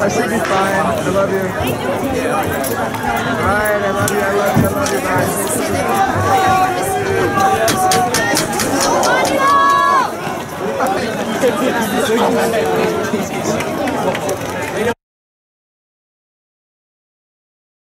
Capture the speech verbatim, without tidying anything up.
I should be fine. I love you. Alright, I love you, I love you, I love you, guys.